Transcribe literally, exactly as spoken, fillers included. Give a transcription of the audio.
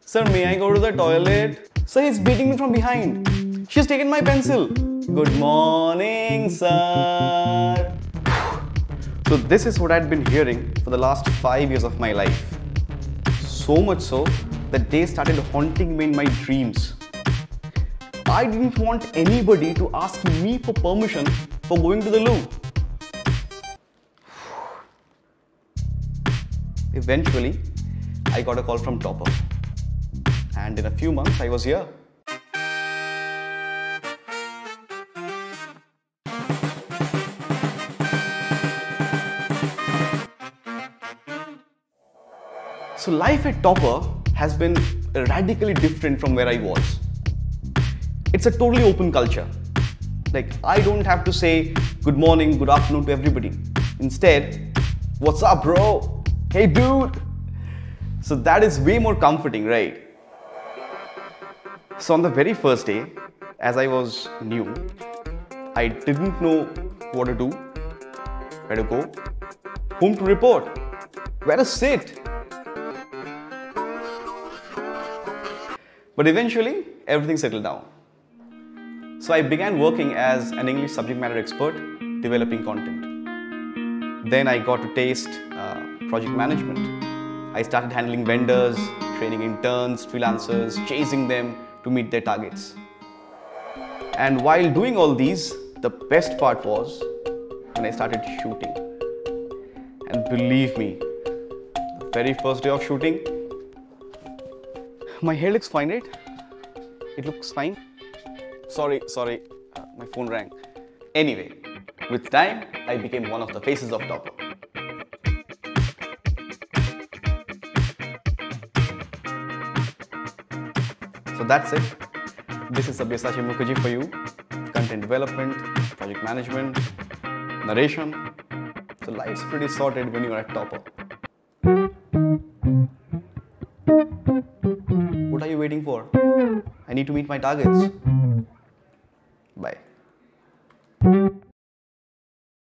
Sir, may I go to the toilet? Sir, he's beating me from behind. She's taken my pencil. Good morning, sir. So this is what I'd been hearing for the last five years of my life. So much so that they started haunting me in my dreams. I didn't want anybody to ask me for permission for going to the loo. Eventually, I got a call from Toppr. And in a few months, I was here. So life at Toppr has been radically different from where I was. It's a totally open culture. Like, I don't have to say good morning, good afternoon to everybody. Instead, what's up, bro? Hey, dude. So that is way more comforting, right? So on the very first day, as I was new, I didn't know what to do, where to go, whom to report, where to sit. But eventually, everything settled down. So I began working as an English subject matter expert, developing content. Then I got to taste uh, project management. I started handling vendors, training interns, freelancers, chasing them to meet their targets. And while doing all these, the best part was when I started shooting. And believe me, the very first day of shooting, my hair looks fine, right? It looks fine. Sorry, sorry, uh, my phone rang. Anyway, with time, I became one of the faces of Toppr. So that's it. This is Sabyasachi Mukherjee for you. Content development, project management, narration. So life's pretty sorted when you're at Toppr. What are you waiting for? I need to meet my targets. Bye.